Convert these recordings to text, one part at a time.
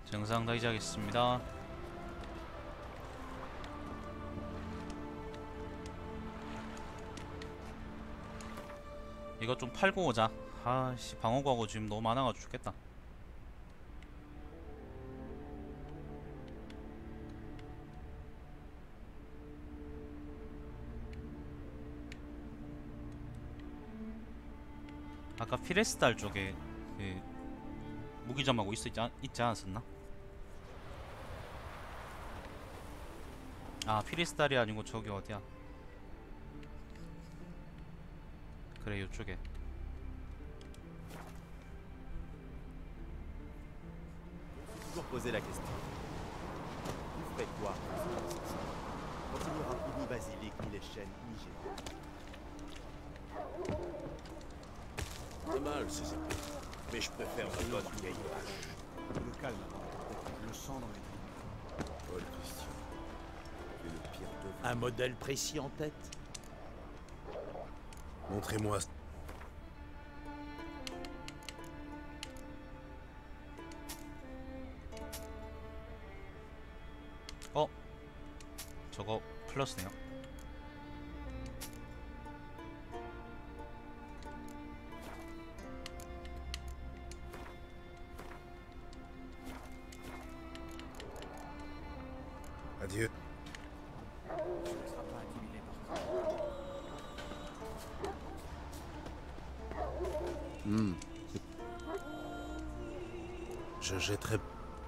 정상 타기하겠습니다. 이거 좀 팔고 오자. 아씨, 방어구하고 지금 너무 많아가지고 죽겠다. 아까 피레스달 쪽에 그 무기점하고 있지 않았었나? 아, 피레스달이 아니고 저기 어디야? 그래, 요쪽에. Toujours poser la question. Vous ferez quoi quand il n'y aura plus ni basilic, ni les chênes, ni génie? Pas mal ces épées, mais je préfère ma bonne vieille hache. Le calme, je le sens dans les trous. Paul Christian, tu es le pire de vous. Un modèle précis en tête? Montrez-moi. 저거 플러스네요. Adieu. Tu ne seras pas intimidé par ça. Je jetterai.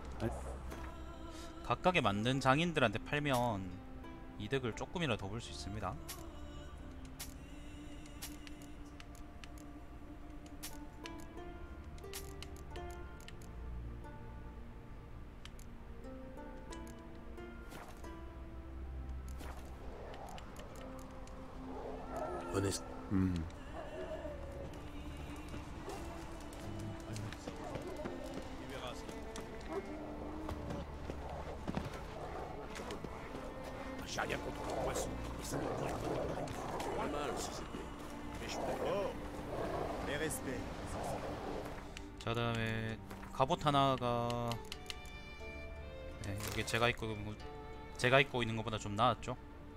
각각에 맞는 장인들한테 팔면 이득을 조금이라도 더 볼 수 있습니다. Honnête. J'ai rien contre le poisson, mais ça me pourrait Pas mal ces épées, mais je préfère. Oh, les respects. 자, 다음에 갑옷 하나가 네, 이게 제가 입고 있는 것보다 좀 나았죠.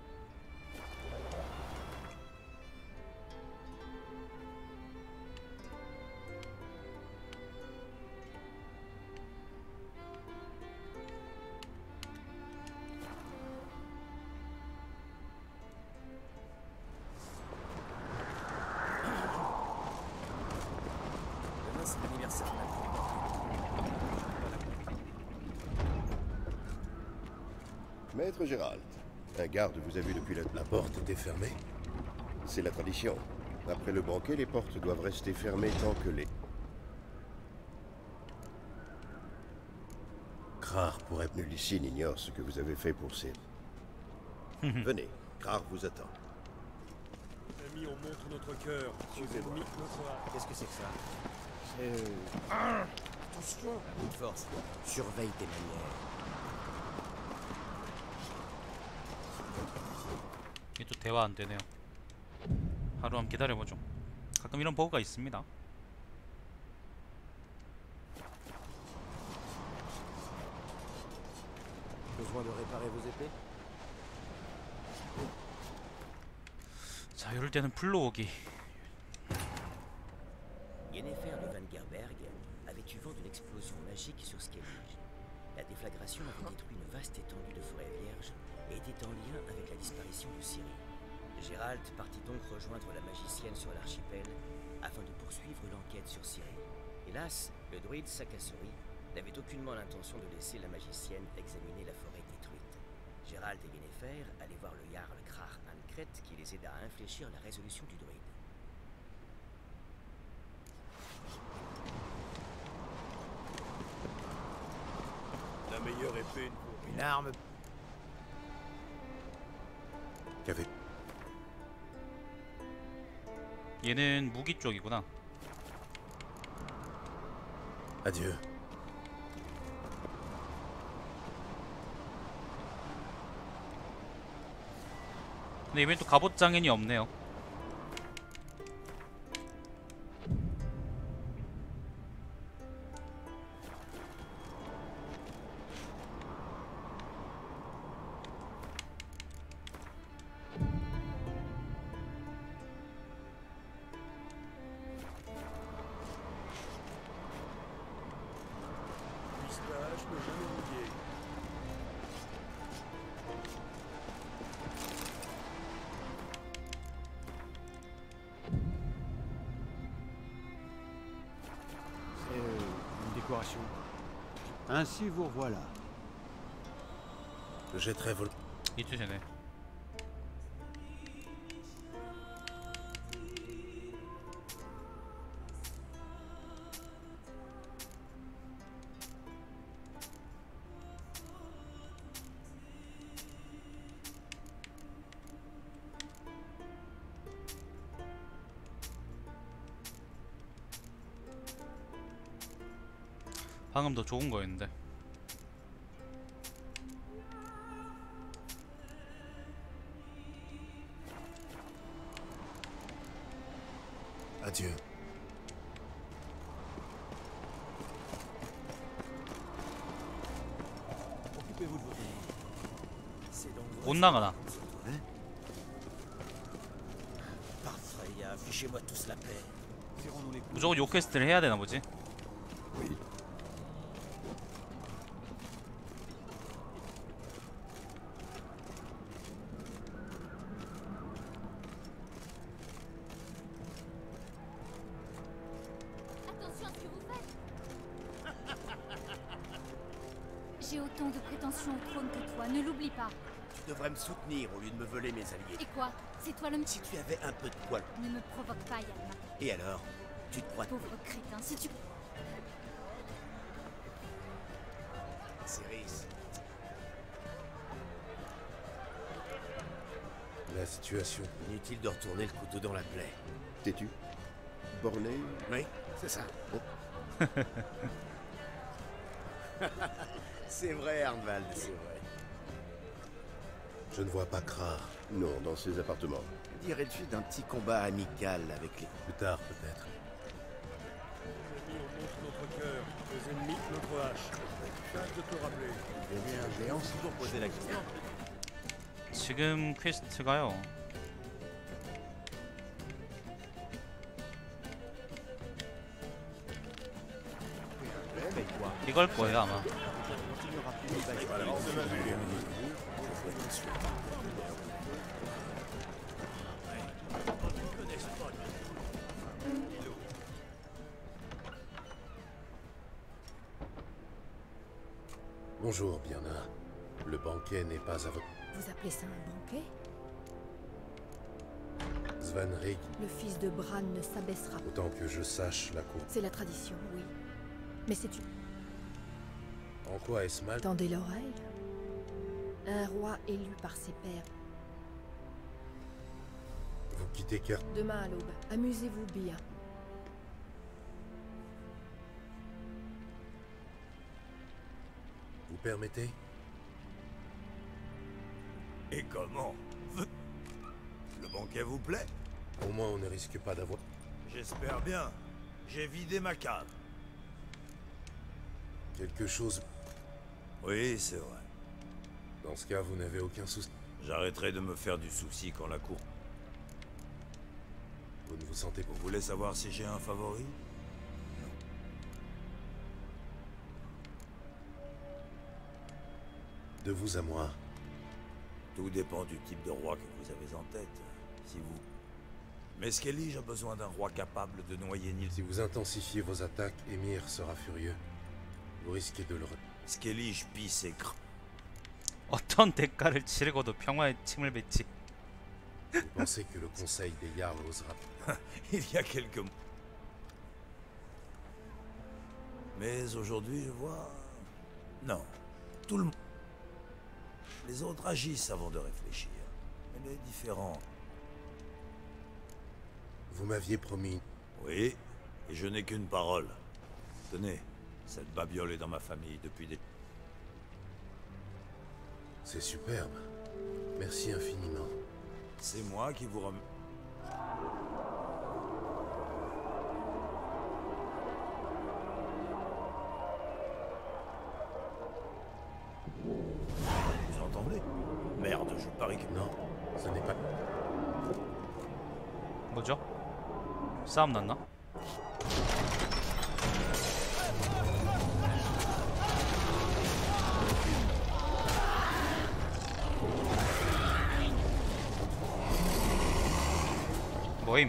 Demain, c'est l'anniversaire de la tribu. Maître Gérald, un garde vous a vu depuis La porte était fermée. C'est la tradition. Après le banquet, les portes doivent rester fermées tant que les... Krar pourrait. Nul ici n'ignore ce que vous avez fait pour ces... Venez, Krar vous attend. Amis, on montre notre cœur. Suivez-moi. Qu'est-ce que c'est que ça? Attention, à bout de force. Surveille tes manières. 이게 또 대화 안 되네요. 하루 한번 기다려보죠. 가끔 이런 버그가 있습니다. Besoin de réparer vos épées? 자, 이럴 때는 불러오기. Yennefer de Vangerberg avait eu vent d'une explosion magique sur Skellige. La déflagration avait détruit une vaste étendue de forêt vierge et était en lien avec la disparition de Ciri. Gérald partit donc rejoindre la magicienne sur l'archipel afin de poursuivre l'enquête sur Ciri. Hélas, le druide Sakasori n'avait aucunement l'intention de laisser la magicienne examiner la forêt détruite. Gérald et Yennefer allaient voir le Jarl Krar Ankret qui les aida à infléchir la résolution du druide. La meilleure épée. Une arme. Qu'avait. 얘는 무기 쪽이구나. Adieu. 근데 이번엔 또 갑옷 장인이 없네요. décoration. Ainsi vous revoilà. J'ai très vol... 이쪽이네. 방금 더 좋은 거였는데. Adieu. Occupez-vous de votre vie. C'est donc 못 나가나? parfait. Affichez-moi tous la paix. Serrons-nous les coudes. 무조건 요 퀘스트를 해야 되나 보지? Oui. Attention à ce que vous faites. J'ai autant de prétentions au trône que toi, ne l'oublie pas. Tu devrais me soutenir au lieu de me voler mes alliés. Et quoi? C'est toi l'homme. Si tu avais un peu de poil. Ne me provoque pas, Yalma. Et alors? Tu te crois Pauvre crétin, si tu... Céris? La situation... Inutile de retourner le couteau dans la plaie. T'es-tu borné? Oui, c'est ça. C'est vrai, Arnvald, c'est vrai. Je ne vois pas Krar. Non, dans ses appartements. Dirais-tu d'un petit combat amical avec les... Plus tard, peut-être. Ennemis, on montre notre cœur, les ennemis, notre hache. Tâche de te rappeler. Eh bien, j'ai toujours posé la question. 지금 퀘스트가요. Mais quoi? 이걸 거예요 아마. Continuera plus l'évasion. Bonjour, Birna. Le banquet n'est pas à votre... Vous appelez ça un banquet? Svanrig, Le fils de Bran ne s'abaissera pas. autant que je sache, la cour... C'est la tradition, oui. Mais c'est une... En quoi est-ce mal? Tendez l'oreille. Un roi élu par ses pairs. Vous quittez Ker... Demain à l'aube, amusez-vous bien. Vous permettez? Et comment? Le banquet vous plaît? Au moins, on ne risque pas d'avoir... J'espère bien. J'ai vidé ma cave. Quelque chose... Oui, c'est vrai. Dans ce cas, vous n'avez aucun souci. J'arrêterai de me faire du souci quand la cour... Vous ne vous sentez pas... Vous voulez savoir si j'ai un favori? De vous à moi, Tout dépend du type de roi que vous avez en tête. Si vous... Mais Skellige a besoin d'un roi capable de noyer Nil. si vous intensifiez vos attaques, Émir sera furieux. Vous risquez de le... Skellige pille ses cr... 어떤 대가를 치르고도 평화의 침을 뱉지. Vous pensez que le conseil des Jarls osera... Il y a quelques mois. Mais aujourd'hui, je vois... Non. Tout le monde... Les autres agissent avant de réfléchir. Elle est différente. Vous m'aviez promis... Oui, et je n'ai qu'une parole. Tenez, cette babiole est dans ma famille depuis des... C'est superbe. Merci infiniment. C'est moi qui vous rem... Vous entendez? Merde, je parie que... Non, ce n'est pas... 뭐죠? 싸움 났나? 뭐임?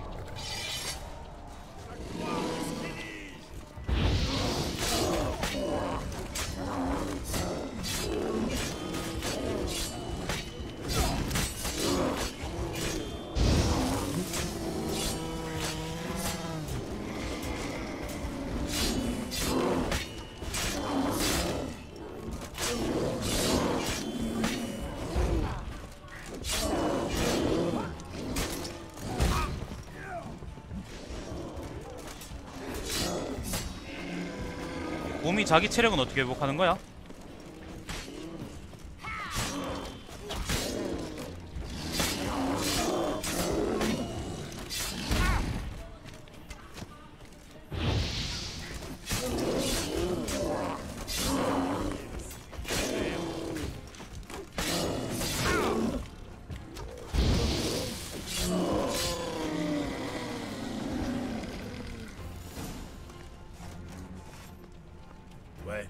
몸이 자기 체력은 어떻게 회복하는 거야? Ouais.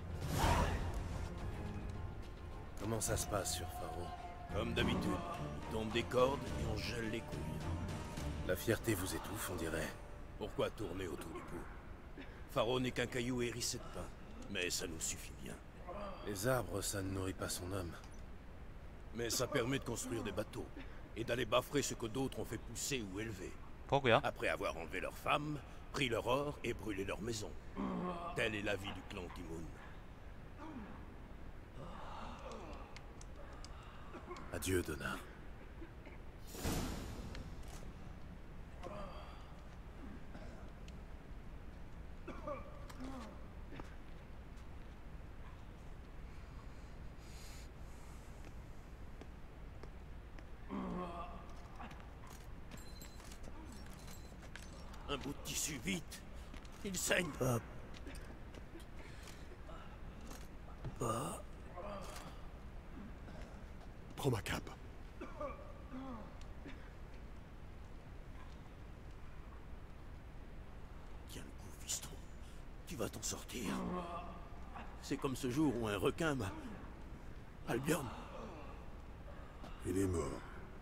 Comment ça se passe sur Pharaon? Comme d'habitude, il tombe des cordes et on gèle les couilles. La fierté vous étouffe, on dirait. Pourquoi tourner autour du pot? Pharaon n'est qu'un caillou hérissé de pain, mais ça nous suffit bien. Les arbres, ça ne nourrit pas son homme. Mais ça permet de construire des bateaux, et d'aller baffrer ce que d'autres ont fait pousser ou élever. 버그야? Après avoir enlevé leurs femmes, pris leur or et brûlé leur maison. Telle est la vie du clan Timoun. Adieu, Donna. Un bout de tissu, vite! Il saigne! Prends ma cape. Tiens le coup, fiston. Tu vas t'en sortir. C'est comme ce jour où un requin m'a... Albion. Il est mort.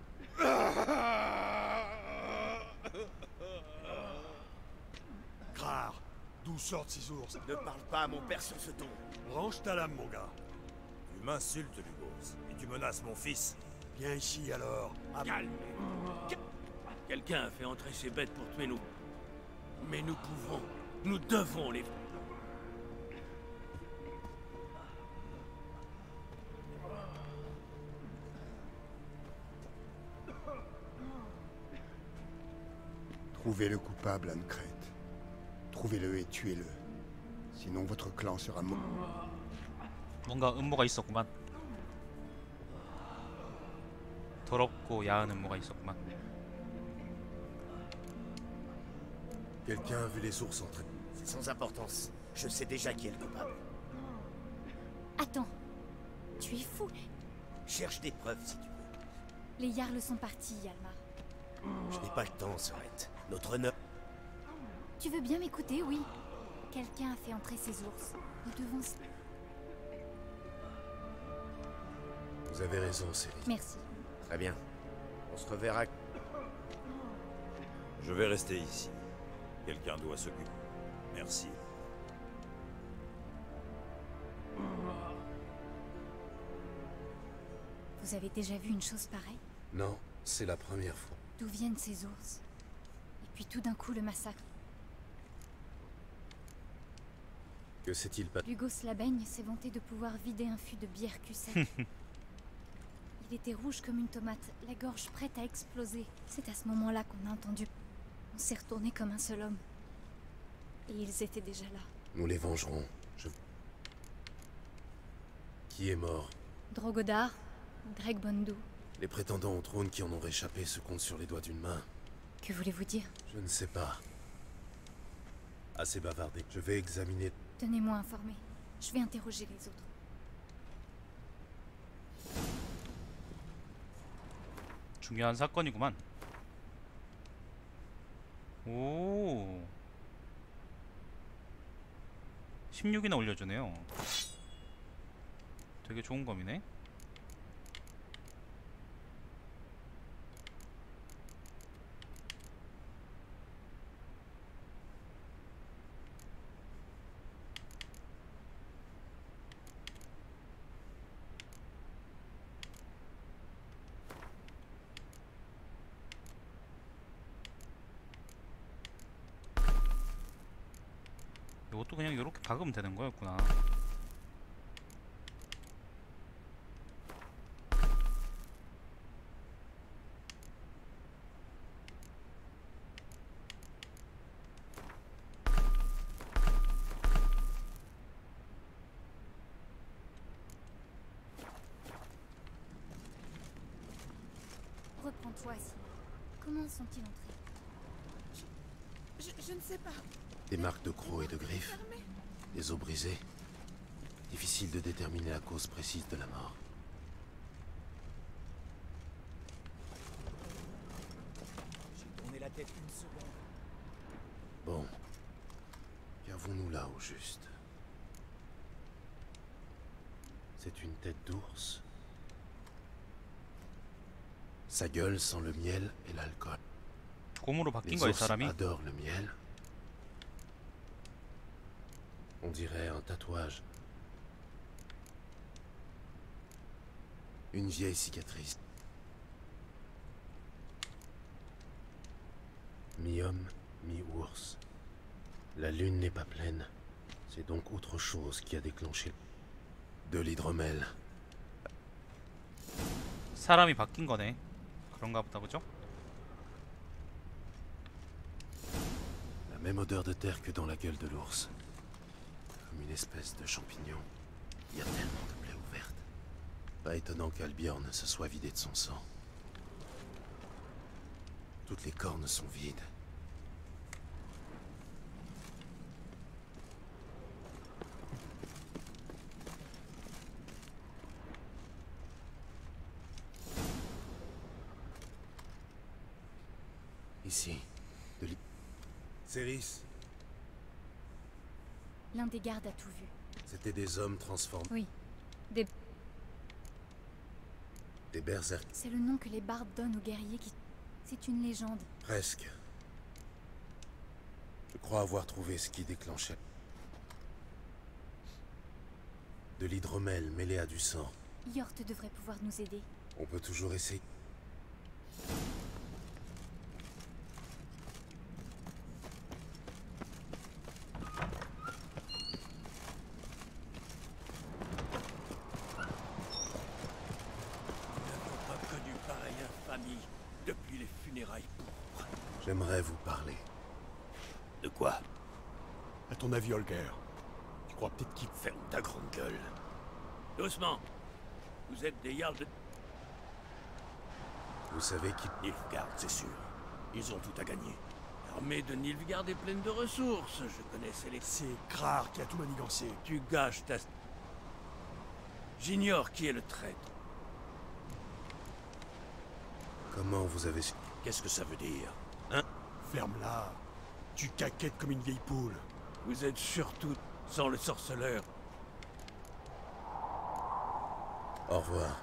Crare, d'où sortent ces ours? Ne parle pas à mon père sur ce ton. Range ta lame, mon gars. Tu m'insultes, Lugos, et tu menaces mon fils. Viens ici, alors. Calme. Quelqu'un a fait entrer ces bêtes pour tuer nous. Mais nous pouvons, nous devons les... Trouvez le coupable, Ancret. Trouvez-le et tuez-le. Sinon votre clan sera mort. 뭔가 음모가 있었구만. 더럽고 야한 음모가 있었구만. Quelqu'un a vu les ours entrer. C'est sans importance. Je sais déjà qui est le coupable. Attends. Tu es fou. Cherche des preuves si tu veux. Les Jarls sont partis, Yalmar. Je n'ai pas le temps, Sorette. Notre honneur... Tu veux bien m'écouter, oui? Quelqu'un a fait entrer ces ours. Nous devons... Vous avez raison, Céline. Merci. Très bien. On se reverra... Je vais rester ici. Quelqu'un doit s'occuper. Merci. Vous avez déjà vu une chose pareille? Non, c'est la première fois. D'où viennent ces ours? Et puis tout d'un coup, le massacre. Que s'est-il passé? Lugos Labaigne s'est vanté de pouvoir vider un fût de bière cul sec. Il était rouge comme une tomate, la gorge prête à exploser. C'est à ce moment-là qu'on a entendu. On s'est retourné comme un seul homme. Et ils étaient déjà là. Nous les vengerons. Qui est mort? Drogodar, Greg Bondu. Les prétendants au trône qui en ont réchappé se comptent sur les doigts d'une main. Que voulez-vous dire? Je ne sais pas. Assez bavardé. Je vais examiner... Tenez-moi informé. Je vais interroger les autres. 중요한 사건이구만. 오. 16이나 올려주네요. 되게 좋은 검이네. 이것도 그냥 이렇게 박으면 되는 거였구나. fois, si. Comment sont-ils entrés? Je ne sais pas. Des marques de crocs et de griffes. Des os brisés. Difficile de déterminer la cause précise de la mort. J'ai tourné la tête une seconde. Bon. Qu'avons-nous là au juste? C'est une tête d'ours. Sa gueule sent le miel et l'alcool. 곰으로 바뀐 Les 거야, 이 ours 사람이? adorent le miel. On dirait un tatouage. Une vieille cicatrice. Mi-homme, mi-ours. La lune n'est pas pleine. C'est donc autre chose qui a déclenché de l'hydromel. 사람이 바뀐 거네. 그런가 보다, 그죠? La même odeur de terre que dans la gueule de l'ours. Comme une espèce de champignon. Il y a tellement de plaies ouvertes. Pas étonnant qu'Albiorn se soit vidé de son sang. Toutes les cornes sont vides. Ici, de l'île. Céris, L'un des gardes a tout vu. c'était des hommes transformés. Oui. Des... Des berserkers. C'est le nom que les bardes donnent aux guerriers qui... C'est une légende. Presque. Je crois avoir trouvé ce qui déclenchait. De l'hydromel mêlé à du sang. Yort devrait pouvoir nous aider. On peut toujours essayer. Nous n'avons pas connu pareille infamie depuis les funérailles pourpres. J'aimerais vous parler. De quoi? À ton avis, Holger, tu crois peut-être qu'il... Ferme ta grande gueule. Doucement. Vous êtes des Jarls de Vous savez qui... Nilfgaard, c'est sûr. Ils ont tout à gagner. L'armée de Nilfgaard est pleine de ressources. Je connaissais les... C'est Krar qui a tout manigancé. Tu gâches ta... J'ignore qui est le traître. Comment vous avez su... Qu'est-ce que ça veut dire? Ferme-la. Tu caquettes comme une vieille poule. Vous êtes surtout sans le sorceleur. Au revoir.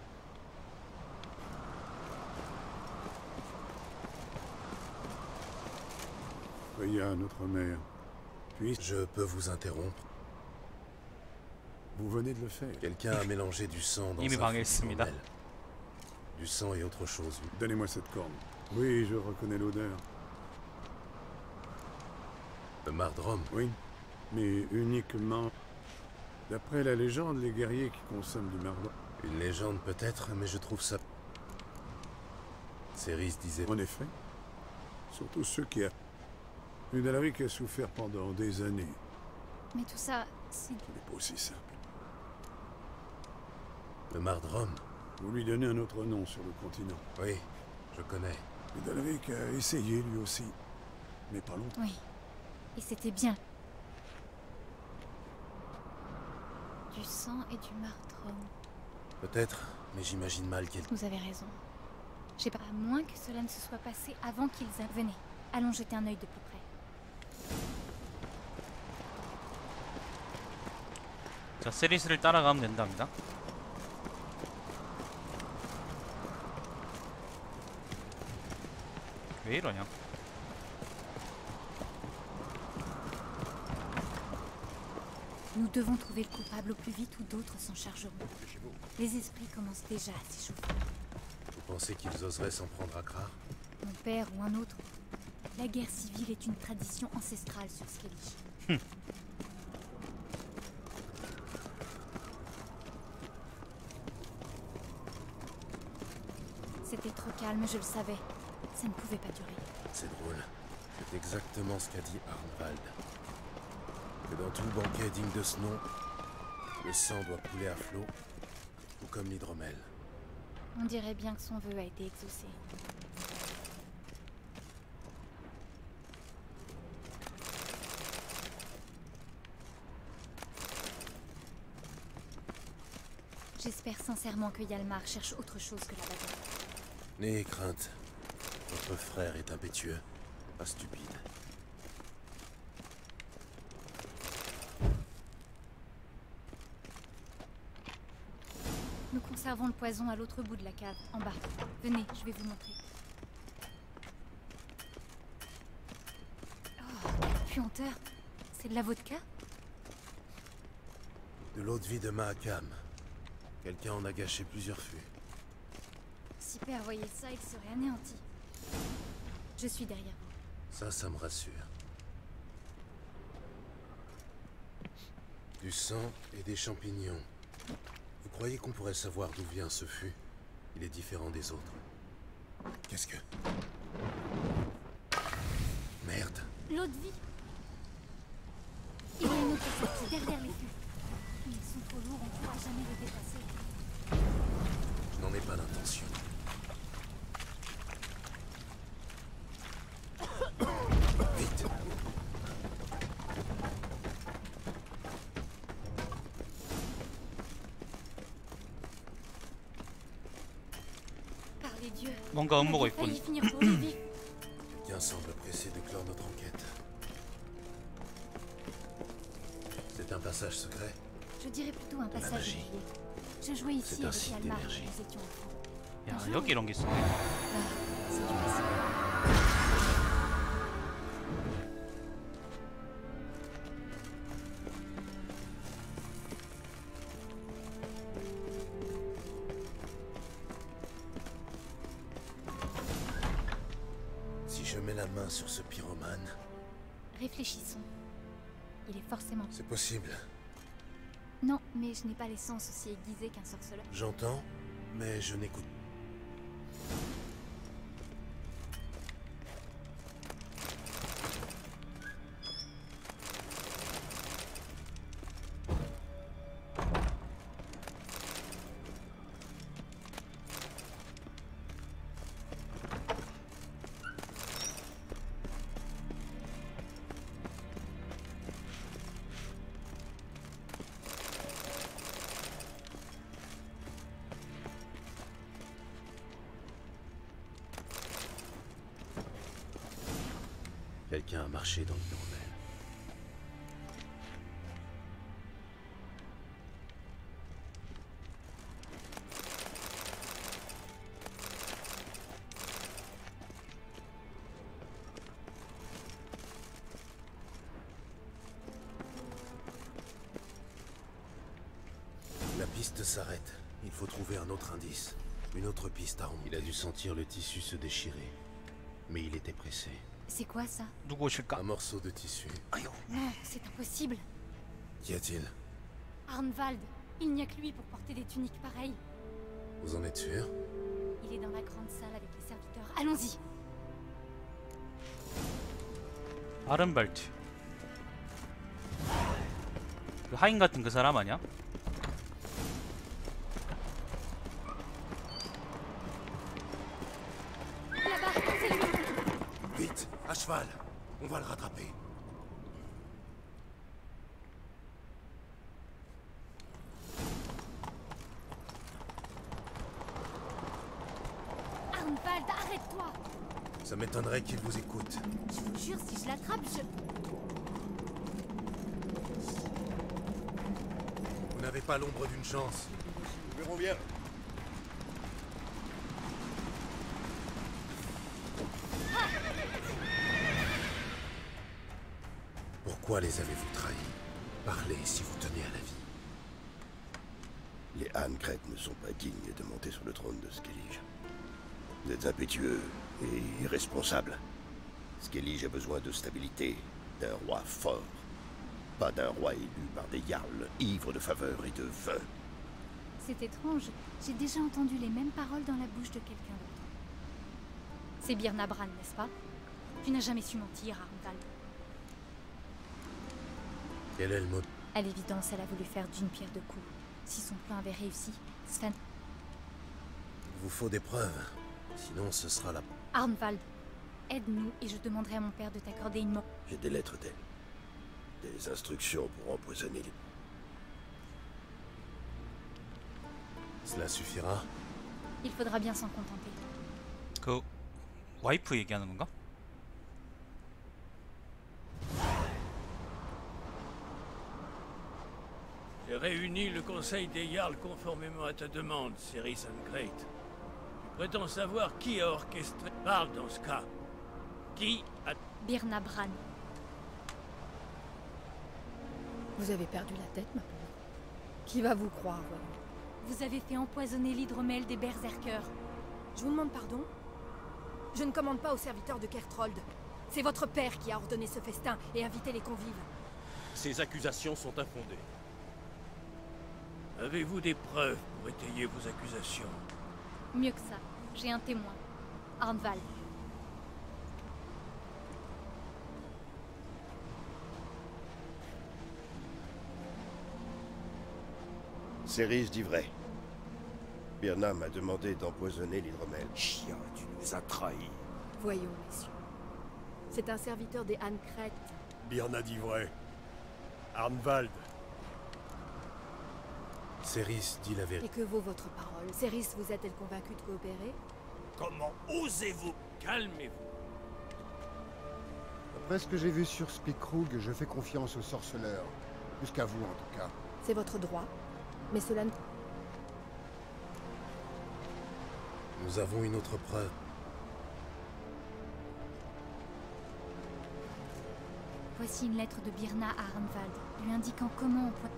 Freya, notre mère. Puis, Je peux vous interrompre? vous venez de le faire. Quelqu'un a mélangé du sang dans 이미 sa 망했습니다. fourmelle. Du sang et autre chose. Donnez-moi cette corne. Oui, je reconnais l'odeur. Le Mardrom. Oui, mais uniquement... D'après la légende, les guerriers qui consomment du mardon. Une légende peut-être, mais je trouve ça... Céris disait... En effet. Surtout ceux qui a... Une Alaric a souffert pendant des années. Mais tout ça, c'est... Ce n'est pas aussi simple. Le Mardrom. Vous lui donnez un autre nom sur le continent. Oui, je connais. Et Dalaric a essayé lui aussi. Mais pas longtemps. Oui. Et c'était bien. Du sang et du martrum. Peut-être, mais j'imagine mal qu'elle... Vous avez raison. Je sais pas, à moins que cela ne se soit passé avant qu'ils a... Venez, allons jeter un œil de plus près. 자, 세리스를 따라가면 된답니다. 왜 이러냐? Nous devons trouver le coupable au plus vite ou d'autres s'en chargeront. Les esprits commencent déjà à s'échauffer. Vous pensez qu'ils oseraient s'en prendre à Krar? Mon père ou un autre. La guerre civile est une tradition ancestrale sur Skellige. C'était trop calme, je le savais. Ça ne pouvait pas durer. C'est drôle. C'est exactement ce qu'a dit Arnvald. Que dans tout banquet digne de ce nom, le sang doit couler à flot, tout comme l'hydromel. On dirait bien que son vœu a été exaucé. J'espère sincèrement que Yalmar cherche autre chose que la bagarre. N'ayez crainte. Votre frère est impétueux, pas stupide. Nous conservons le poison à l'autre bout de la cave, en bas. Venez, je vais vous montrer. Oh, quelle puanteur! C'est de la vodka? De l'eau de vie de Mahakam. Quelqu'un en a gâché plusieurs fûts. Si Père voyait ça, il serait anéanti. Je suis derrière vous. Ça me rassure. Du sang et des champignons. Vous croyez qu'on pourrait savoir d'où vient ce fût? Il est différent des autres. Qu'est-ce que... Merde. L'eau de vie. Il y a une autre sortie derrière les fûts. Mais ils sont trop lourds, on ne pourra jamais les dépasser. Je n'en ai pas l'intention. Vite. Par les dieux. 뭔가 음모가 On a 있군. failli finir pour les vifs. Quelqu'un semble pressé de clore notre enquête. C'est un passage secret? Je dirais plutôt un passage magie. oublié. Je jouais ici C'est un avec site Yalmar quand d'énergie. nous étions enfants. 야, 여기 이런 게 있어. Ah, c'est du passé. Si je mets la main sur ce pyromane, Réfléchissons. Il est forcément... c'est possible. Non, mais je n'ai pas les sens aussi aiguisés qu'un sorceleur. J'entends, mais je n'écoute. Quelqu'un a marché dans le pyromane. La piste s'arrête. Il faut trouver un autre indice. Une autre piste à remonter. Il a dû sentir le tissu se déchirer. Mais il était pressé. C'est quoi ça? 누구 오실까? Un morceau de tissu. Non, c'est impossible. Qu'y a-t-il? Arnvald, il n'y a que lui pour porter des tuniques pareilles. Vous en êtes sûr? Il est dans la grande salle avec les serviteurs. Allons-y. 아른발트. 그 하인 같은 그 사람 아니야? Là-bas, c'est lui. Vite, à cheval. On va le rattraper. Arnvald, arrête-toi. Ça m'étonnerait qu'il vous écoute. Je vous jure, si je l'attrape, je... Vous n'avez pas l'ombre d'une chance. Nous verrons bien. Pourquoi les avez-vous trahis? Parlez si vous tenez à la vie. Les Ancrètes ne sont pas dignes de monter sur le trône de Skellige. Vous êtes impétueux et irresponsable. Skellige a besoin de stabilité, d'un roi fort. Pas d'un roi élu par des jarls ivres de faveur et de vin. C'est étrange. J'ai déjà entendu les mêmes paroles dans la bouche de quelqu'un d'autre. C'est Birna Bran, n'est-ce pas? Tu n'as jamais su mentir, Arnvald. Quel est le mot? À l'évidence, elle a voulu faire d'une pierre deux coups. Si son plan avait réussi, Sven... Il vous faut des preuves. Sinon, ce sera la... Arnvald, aide-nous et je demanderai à mon père de t'accorder une mort. J'ai des lettres d'elle. Des instructions pour empoisonner les... Cela suffira. Il faudra bien s'en contenter. 그 와이프 얘기하는 건가? J'ai réuni le conseil des Jarls conformément à ta demande, Céris Great. Tu prétends savoir qui a orchestré... Parle dans ce cas. Qui a... Birna Bran. Vous avez perdu la tête, ma pauvre. Qui va vous croire, voyons? Vous avez fait empoisonner l'hydromel des berserkers. Je vous demande pardon? Je ne commande pas aux serviteurs de Kertrold. C'est votre père qui a ordonné ce festin et invité les convives. Ces accusations sont infondées. Avez-vous des preuves pour étayer vos accusations? Mieux que ça, j'ai un témoin. Arnvald. Céris dit vrai. Birna m'a demandé d'empoisonner l'hydromel. Chien, tu nous as trahis. Voyons, messieurs. C'est un serviteur des Ancret. Birna dit vrai. Arnvald. Céris dit la vérité. Et que vaut votre parole? Céris vous a-t-elle convaincu de coopérer? Comment osez-vous? Calmez-vous. Après ce que j'ai vu sur Spikrug, je fais confiance aux sorceleurs. Jusqu'à vous, en tout cas. C'est votre droit. Mais cela ne... Nous avons une autre preuve. Voici une lettre de Birna à Arnvald, lui indiquant comment empoisonner.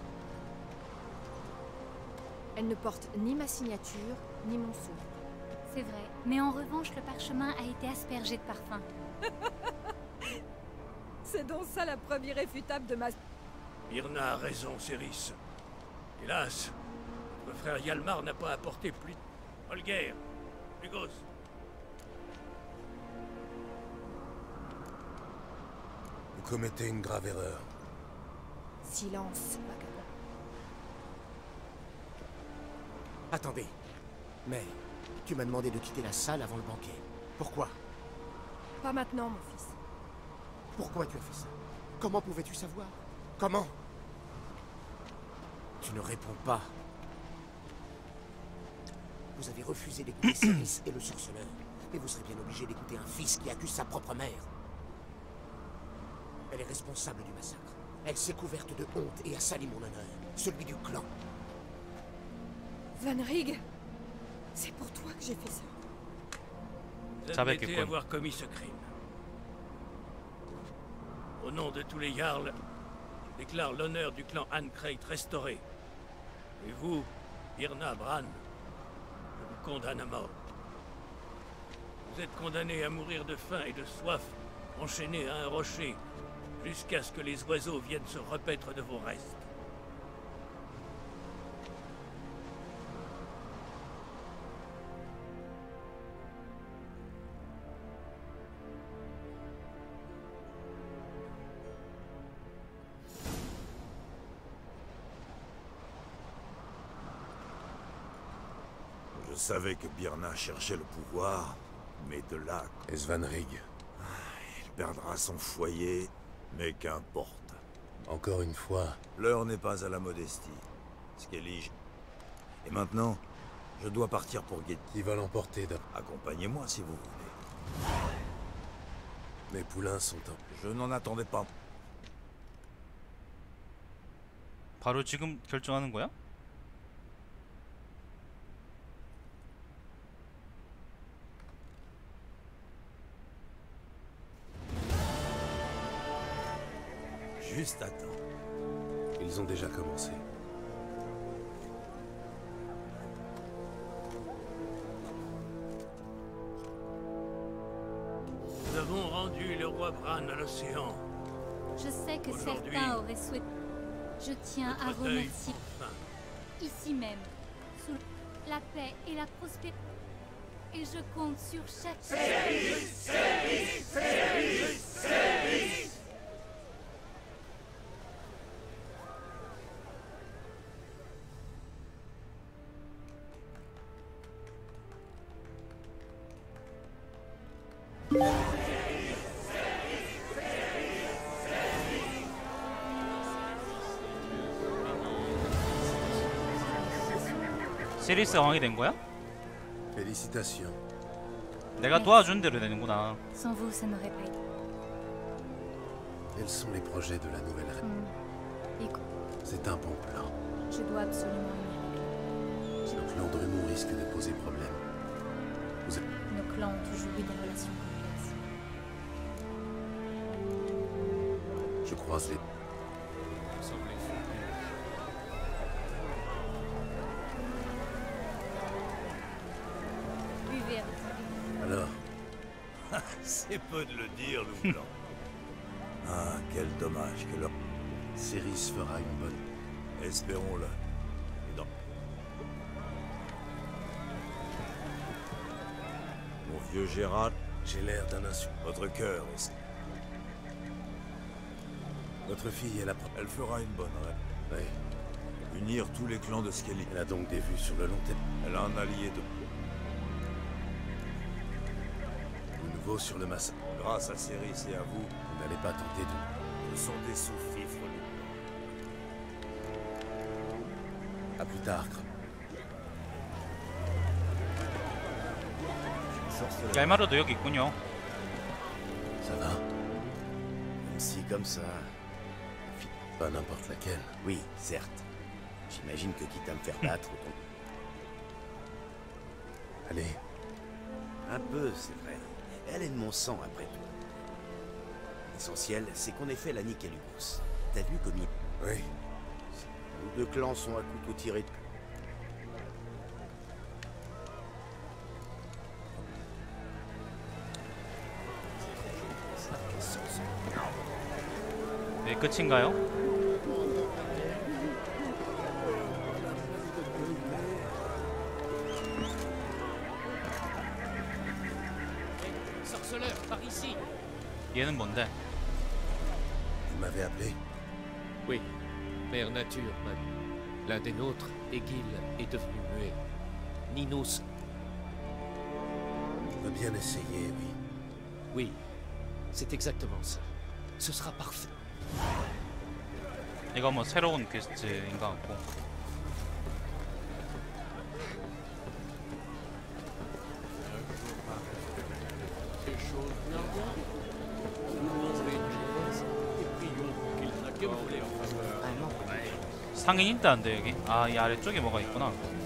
Elle ne porte ni ma signature, ni mon sceau. C'est vrai, mais en revanche, le parchemin a été aspergé de parfum. C'est donc ça la preuve irréfutable de ma... Birna a raison, Céris. Hélas, votre frère Hjalmar n'a pas apporté plus... Holger, Hugos. Vous commettez une grave erreur. Silence, vagabond. Attendez. Mais tu m'as demandé de quitter la salle avant le banquet. Pourquoi? Pas maintenant, mon fils. Pourquoi tu as fait ça? Comment pouvais-tu savoir? Comment? Tu ne réponds pas. Vous avez refusé d'écouter Céris et le sorceleur. Mais vous serez bien obligé d'écouter un fils qui accuse sa propre mère. Elle est responsable du massacre. Elle s'est couverte de honte et a sali mon honneur, celui du clan. Vanrig, c'est pour toi que j'ai fait ça. Vous Ça va admettez être avoir commis ce crime. Au nom de tous les Jarls, je déclare l'honneur du clan Ancreit restauré. Et vous, Birna Bran, je vous condamne à mort. Vous êtes condamné à mourir de faim et de soif, enchaîné à un rocher, jusqu'à ce que les oiseaux viennent se repaître de vos restes. Je savais que Birna cherchait le pouvoir, mais de là... Svanrig. Il perdra son foyer, mais qu'importe. Encore une fois. L'heure n'est pas à la modestie. Skellige. Et maintenant, je dois partir pour Guet. Qui va l'emporter Accompagnez-moi si vous voulez. Mes poulains sont en... Je n'en attendais pas. 바로 지금 결정하는 거야? Juste à temps. Ils ont déjà commencé. Nous avons rendu le roi Bran à l'océan. Je sais que Aujourd'hui, certains auraient souhaité... Je tiens à Votre deuil remercier, prend fin. ici même, sous la paix et la prospérité. Et je compte sur chaque... 시리스가 왕이 된 거야? Félicitations. 내가 도와준 대로 되는구나. Sans vous, ça n'aurait pas été. Quels sont les projets de la nouvelle reine? Écoute, C'est un bon plan. je dois absolument y Le clan Drummond risque de poser problème. aller. Nos clans ont toujours eu des relations complexes. Je croise les... Buvez avec moi. Alors, C'est peu de le dire, Loup Blanc. Ah, quel dommage que leur... Céris fera une bonne... Espérons-le. Et dans... Mon vieux Gérald, J'ai l'air d'un insulte. votre cœur est... Votre fille est la... Elle fera une bonne reine. Oui, Unir tous les clans de Skellig. elle a donc des vues sur le long terme. Elle a un allié de... De nouveau sur le massacre. Grâce à Céris et à vous, Vous n'allez pas tenter de... ce sont des sous-fifres, Loup À plus tard, Crab. Sorceleur. 얄마루도 여기 있군요. Ça va? Même si comme ça... Pas n'importe laquelle. Oui, certes. J'imagine que quitte à me faire battre, autant... Allez, Un peu, c'est vrai. Elle est de mon sang, après tout. L'essentiel, c'est qu'on ait fait la nique à Lugos. T'as vu comme il... oui. Nos deux clans sont à couteau tiré. 네, 끝인가요? Sorceleur, par ici. 얘는 뭔데? Vous m'avez appelé? Oui, Mère Nature m'a dit. L'un des nôtres, Egil, est devenu muet. Ninos. On va bien essayer, oui. Oui, c'est exactement ça. Ce sera parfait. 이거 뭐 새로운 퀘스트인 것 같고. Ces choses bien bien. Et prions qu'il n'accorde en faveur. 상인 있다는데 여기? 아, 이 아래쪽에 뭐가 있구나.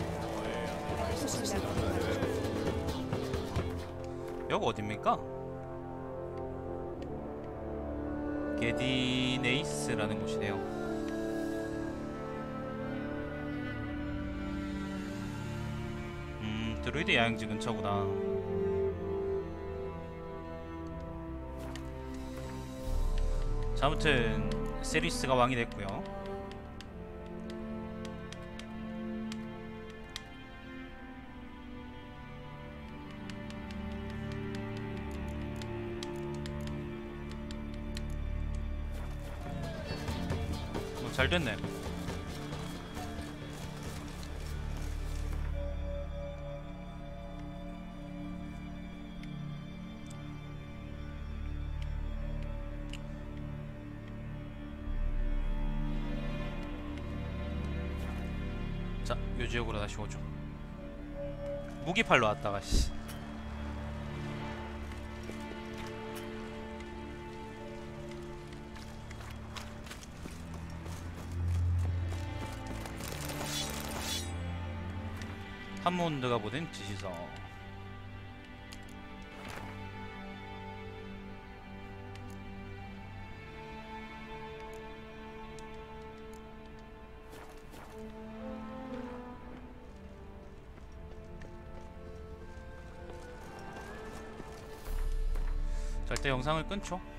여기 어딥니까? 게디네이스라는 곳이네요. 드루이드 야영지 근처구나. 자, 아무튼 세리스가 왕이 됐고요. 잘 됐네. 자, 요 지역으로 다시 오죠. 무기팔로 왔다가 씨. 한몬드가 보낸 지시서. 자, 일단 영상을 끊죠.